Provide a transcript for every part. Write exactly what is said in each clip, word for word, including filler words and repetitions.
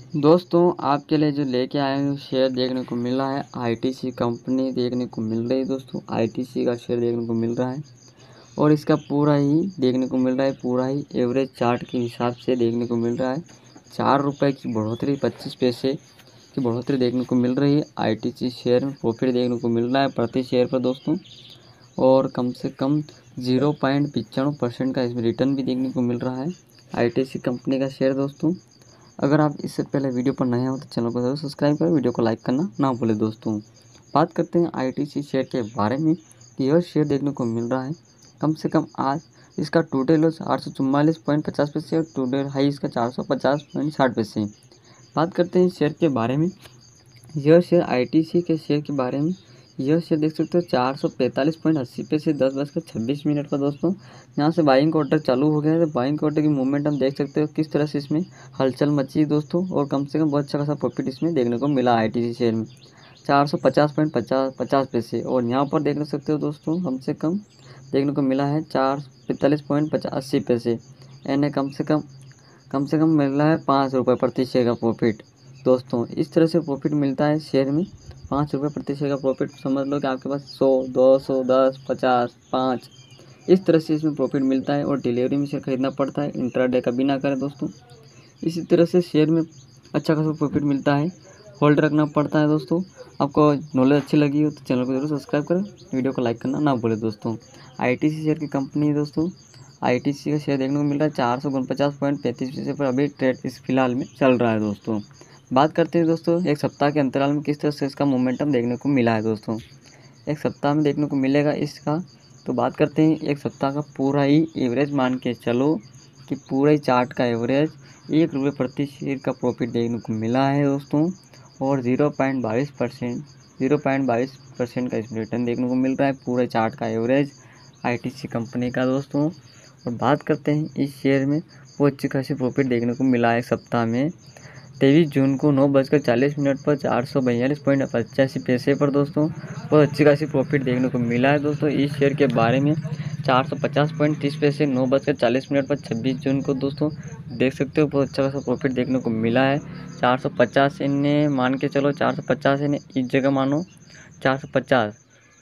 दोस्तों आपके लिए जो लेके आए हैं शेयर देखने को मिल रहा है, आईटीसी कंपनी देखने को मिल रही है। दोस्तों आईटीसी का शेयर देखने को मिल रहा है और इसका पूरा ही देखने को मिल रहा है, पूरा ही एवरेज चार्ट के हिसाब से देखने को मिल रहा है। चार रुपये की बढ़ोतरी, पच्चीस पैसे की बढ़ोतरी देखने को मिल रही है। आईटीसी शेयर में प्रॉफिट देखने को मिल रहा है प्रति शेयर पर दोस्तों, और कम से कम जीरो पॉइंट पचानवे परसेंट का इसमें रिटर्न भी देखने को मिल रहा है आईटीसी कंपनी का शेयर। दोस्तों अगर आप इससे पहले वीडियो पर नए हो तो चैनल को जरूर सब्सक्राइब करें, वीडियो को लाइक करना ना भूलें। दोस्तों बात करते हैं आईटीसी शेयर के बारे में कि यह शेयर देखने को मिल रहा है कम से कम आज इसका टुडे लो आठ सौ चुम्बालीस पॉइंट पचास पैसे और टुडे हाई इसका चार सौ पचास पॉइंट साठ पैसे। बात करते हैं शेयर के बारे में, यह शेयर आईटीसी के शेयर के बारे में, यह शेयर देख सकते हो चार सौ पैंतालीस पॉइंट अस्सी पैसे दस बजकर छब्बीस मिनट पर। दोस्तों यहाँ से बाइंग ऑर्डर चालू हो गया है, तो बाइंग ऑर्डर की मूवमेंट हम देख सकते हो किस तरह से इसमें हलचल मची है दोस्तों, और कम से कम बहुत अच्छा खासा प्रॉफिट इसमें देखने को मिला आईटीसी शेयर में चार सौ पचास पॉइंट पचास पचास पैसे। और यहाँ पर देख सकते हो दोस्तों कम से कम देखने को मिला है चार पैंतालीस पॉइंट पचास अस्सी पैसे, यानी कम से कम कम से कम मिल रहा है पाँच रुपये प्रति शेयर का प्रॉफिट। दोस्तों इस तरह से प्रॉफिट मिलता है शेयर में, पाँच रुपये प्रति शेयर का प्रॉफिट। समझ लो कि आपके पास सौ दो सौ दस पचास पाँच इस तरह से इसमें प्रॉफिट मिलता है, और डिलीवरी में शेयर खरीदना पड़ता है, इंट्राडे कभी ना करें दोस्तों। इसी तरह से शेयर में अच्छा खासा प्रॉफिट मिलता है, होल्ड रखना पड़ता है। दोस्तों आपको नॉलेज अच्छी लगी हो तो चैनल को जरूर सब्सक्राइब करें, वीडियो को लाइक करना ना भूलें। दोस्तों आईटीसी शेयर की कंपनी है दोस्तों, आईटीसी का शेयर देखने को मिल रहा है चार सौ उनपचास पॉइंट पैंतीस पैसे पर अभी ट्रेड इस फिलहाल में चल रहा है। दोस्तों बात करते हैं दोस्तों एक सप्ताह के अंतराल में किस तरह से इसका मोमेंटम देखने को मिला है। दोस्तों एक सप्ताह में देखने को मिलेगा इसका, तो बात करते हैं एक सप्ताह का पूरा ही एवरेज मान के चलो कि पूरा ही चार्ट का एवरेज एक रुपये प्रति शेयर का प्रॉफिट देखने को मिला है दोस्तों, और ज़ीरो पॉइंट बाईस परसेंट ज़ीरो पॉइंट बाईस परसेंट का इसमें रिटर्न देखने को मिल रहा है पूरे चार्ट का एवरेज आईटीसी कंपनी का। दोस्तों और बात करते हैं इस शेयर में बहुत अच्छी खासी प्रॉफिट देखने को मिला है एक सप्ताह में तेईस जून को नौ बजकर चालीस मिनट पर चार सौ बयालीस पॉइंट पचासी पैसे पर। दोस्तों बहुत अच्छी खासी प्रॉफिट देखने को मिला है। दोस्तों इस शेयर के बारे में चार सौ पचास पॉइंट तीस पैसे नौ बजकर चालीस मिनट पर छब्बीस जून को दोस्तों देख सकते हो, बहुत अच्छा खासा प्रॉफिट देखने को मिला है। चार सौ पचास इन्हें मान के चलो, चार सौ पचास इन्हें इस जगह मानो, चार सौ पचास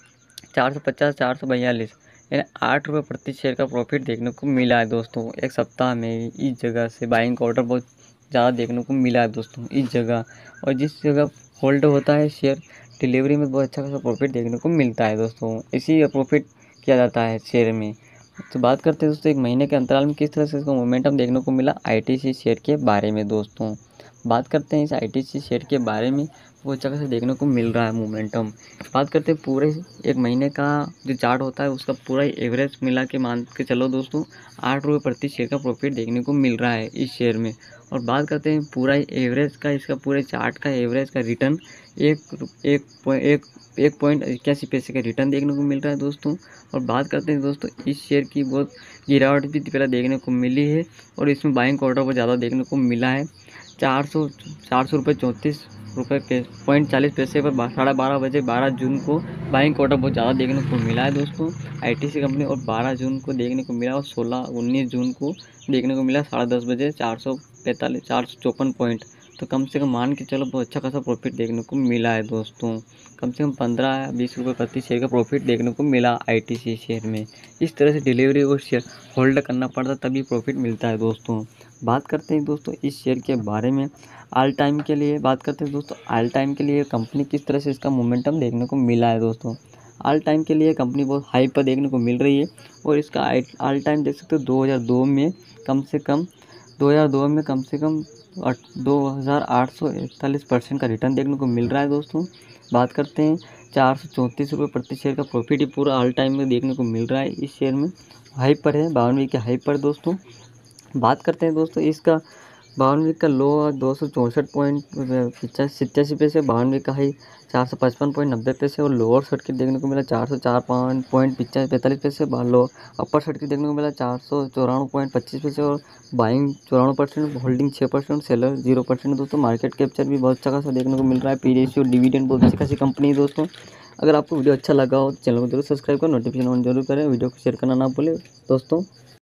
चार सौ पचास चार सौ बयालीस यानी आठ रुपये प्रति शेयर का प्रॉफिट देखने को मिला है। दोस्तों एक सप्ताह में इस जगह से बाइंग ऑर्डर बहुत ज़्यादा देखने को मिला है दोस्तों इस जगह, और जिस जगह होल्ड होता है शेयर डिलीवरी में बहुत अच्छा खासा प्रॉफिट देखने को मिलता है। दोस्तों इसी प्रॉफिट किया जाता है शेयर में। तो बात करते हैं दोस्तों एक महीने के अंतराल में किस तरह से इसका मोमेंटम देखने को मिला आईटीसी शेयर के बारे में। दोस्तों बात करते हैं इस आईटीसी शेयर के बारे में, वो अच्छा खासा देखने को मिल रहा है मोमेंटम। बात करते हैं पूरे एक महीने का जो चार्ट होता है उसका पूरा एवरेज मिला के मान के चलो दोस्तों आठ रुपये प्रति शेयर का प्रॉफिट देखने को मिल रहा है इस शेयर में। और बात करते हैं पूरा एवरेज का, इसका पूरे चार्ट का एवरेज का रिटर्न एक एक पॉइंट एक एक पॉइंट इक्यासी पैसे का रिटर्न देखने को मिल रहा है दोस्तों। और बात करते हैं दोस्तों इस शेयर की बहुत गिरावट भी पहले देखने को मिली है, और इसमें बाइंग ऑर्डर बहुत ज़्यादा देखने को मिला है। चार सौ चार सौ रुपये चौंतीस रुपये पे पॉइंट चालीस पैसे पर साढ़े बारह बजे बारह जून को बाइंग ऑर्डर बहुत ज़्यादा देखने को मिला है दोस्तों आईटीसी कंपनी, और बारह जून को देखने को मिला, और सोलह उन्नीस जून को देखने को मिला साढ़े दस बजे चार सौ पैंतालीस चार सौ चौपन पॉइंट। तो कम से कम मान के चलो बहुत अच्छा खासा प्रॉफिट देखने को मिला है दोस्तों, कम से कम पंद्रह बीस रुपये प्रति शेयर का प्रॉफिट देखने को मिला आईटीसी शेयर में। इस तरह से डिलीवरी और शेयर होल्ड करना पड़ता तभी प्रॉफिट मिलता है। दोस्तों बात करते हैं दोस्तों इस शेयर के बारे में ऑल टाइम के लिए, बात करते हैं दोस्तों ऑल टाइम के लिए कंपनी किस तरह से इसका मोमेंटम देखने को मिला है। दोस्तों ऑल टाइम के लिए कंपनी बहुत हाई पर देखने को मिल रही है, और इसका ऑल टाइम देख सकते हो दो हज़ार दो में कम से कम दो हज़ार दो में कम से कम दो हज़ार आठ सौ इकतालीस परसेंट का रिटर्न देखने को मिल रहा है। दोस्तों बात करते हैं चार सौ चौंतीस रुपये प्रति शेयर का प्रॉफिट ही पूरा ऑल टाइम में देखने को मिल रहा है इस शेयर में, हाई पर है बावन वीक के हाई पर। दोस्तों बात करते हैं दोस्तों इसका बावन वीक का लो दो सौ चौंसठ पॉइंट सत्तासी पैसे, बावन वीक का हाई चार सौ पचपन पॉइंट नब्बे पैसे, और लोअर सर्किट देखने को मिला चार सौ चार पॉइंट पिचास पैंतालीस पैसे, लो अपर सर्किट देखने को मिला चार सौ चौरानवे पॉइंट पच्चीस पैसे, और बाइंग चौरानवे परसेंट, होल्डिंग छः परसेंट, सेलर जीरो परसेंट। दोस्तों मार्केट कैप्चर भी बहुत अच्छा खासा देखने को मिल रहा है, पी रेशियो डिविडेंड बहुत अच्छी खासी कंपनी है। दोस्तों अगर आपको वीडियो अच्छा लगा हो तो चैनल को जरूर सब्सक्राइब करें, नोटिफिकेशन ऑन जरूर करें, वीडियो को शेयर करना ना भूलें। दोस्तों